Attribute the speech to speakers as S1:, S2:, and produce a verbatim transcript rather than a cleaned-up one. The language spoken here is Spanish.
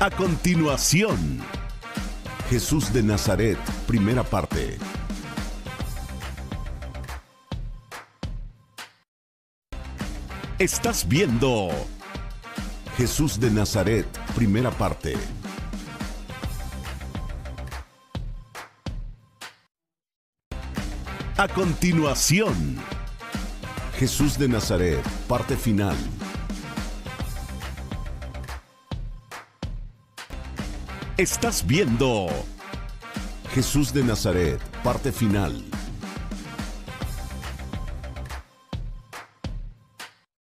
S1: A continuación, Jesús de Nazaret, primera parte. Estás viendo Jesús de Nazaret, primera parte. A continuación, Jesús de Nazaret, parte final. Estás viendo Jesús de Nazaret, parte final.